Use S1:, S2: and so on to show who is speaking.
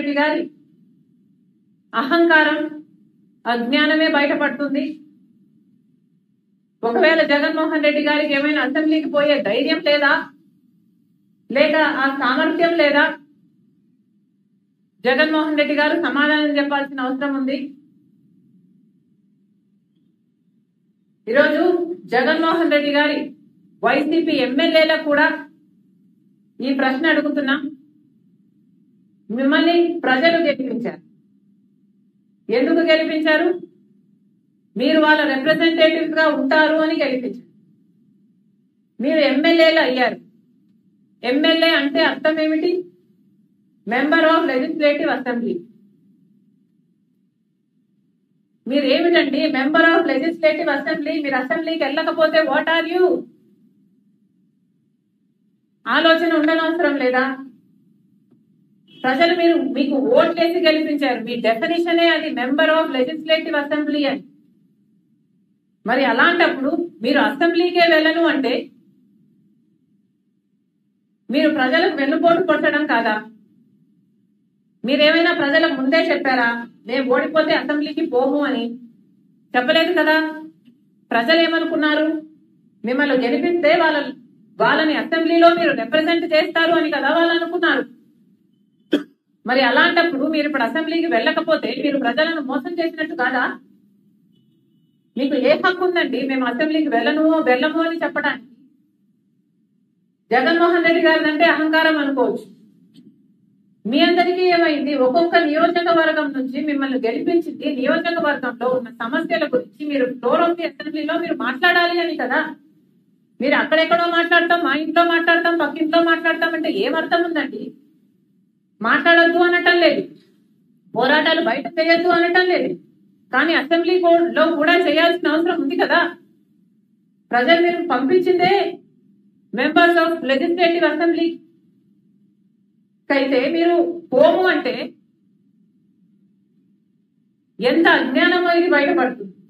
S1: రెడ్డి గారి అహంకారం అజ్ఞానమే బయటపడుతుంది. ఒకవేళ జగన్మోహన్ రెడ్డి గారికి ఏమైనా అసెంబ్లీకి పోయే ధైర్యం లేదా, లేక ఆ సామర్థ్యం లేదా, జగన్మోహన్ రెడ్డి గారు సమాధానం చెప్పాల్సిన అవసరం ఉంది. ఈరోజు జగన్మోహన్ రెడ్డి గారి వైసీపీ ఎమ్మెల్యేలకు కూడా ఈ ప్రశ్న అడుగుతున్నా. మిమ్మల్ని ప్రజలు గెలిపించారు. ఎందుకు గెలిపించారు? మీరు వాళ్ళ రిప్రజెంటేటివ్ గా ఉంటారు అని గెలిపించారు. మీరు ఎమ్మెల్యేలు అయ్యారు. ఎమ్మెల్యే అంటే అర్థం ఏమిటి? Member of legislative assembly. మీరు ఏమిటండి మెంబర్ ఆఫ్ లెజిస్లేటివ్ అసెంబ్లీ? మీరు అసెంబ్లీకి వెళ్ళకపోతే వాట్ ఆర్ యూ? ఆలోచన ఉండనవసరం లేదా? ప్రజలు మీకు ఓట్లేసి గెలిపించారు. మీ డెఫినిషనే అది, మెంబర్ ఆఫ్ లెజిస్లేటివ్ అసెంబ్లీ అని. మరి అలాంటప్పుడు మీరు అసెంబ్లీకే వెళ్ళను అంటే మీరు ప్రజలకు వెన్నుపోటు కొట్టడం కాదా? మీరేమైనా ప్రజలకు ముందే చెప్పారా మేము ఓడిపోతే అసెంబ్లీకి పోము అని? చెప్పలేదు కదా. ప్రజలు ఏమనుకున్నారు? మిమ్మల్ని గెలిపిస్తే వాళ్ళని అసెంబ్లీలో మీరు రిప్రజెంట్ చేస్తారు అని కదా వాళ్ళు అనుకున్నారు. మరి అలాంటప్పుడు మీరు ఇప్పుడు అసెంబ్లీకి వెళ్ళకపోతే మీరు ప్రజలను మోసం చేసినట్టు కాదా? మీకు ఏ హక్కు ఉందండి మేము అసెంబ్లీకి వెళ్ళము అని చెప్పడానికి? జగన్మోహన్ రెడ్డి గారిని అంటే అహంకారం అనుకోవచ్చు. మీ అందరికీ ఏమైంది? ఒక్కొక్క నియోజకవర్గం నుంచి మిమ్మల్ని గెలిపించింది నియోజకవర్గంలో ఉన్న సమస్యల గురించి మీరు ఫ్లోర్ ఆఫ్ ది అసెంబ్లీలో మీరు మాట్లాడాలి అని కదా. మీరు అక్కడెక్కడో మాట్లాడతాం, మా ఇంట్లో మాట్లాడతాం, పక్కింట్లో మాట్లాడతాం అంటే ఏమర్థం ఉందండి? మాట్లాడొద్దు అనటం లేదు, పోరాటాలు బయట చేయొద్దు అనటం లేదు, కానీ అసెంబ్లీలో కూడా చేయాల్సిన అవసరం ఉంది కదా. ప్రజలు మీరు పంపించిందే మెంబర్స్ ఆఫ్ లెజిస్లేటివ్ అసెంబ్లీ అయితే మీరు పోము అంటే ఎంత అజ్ఞానమో ఇది బయటపడుతుంది.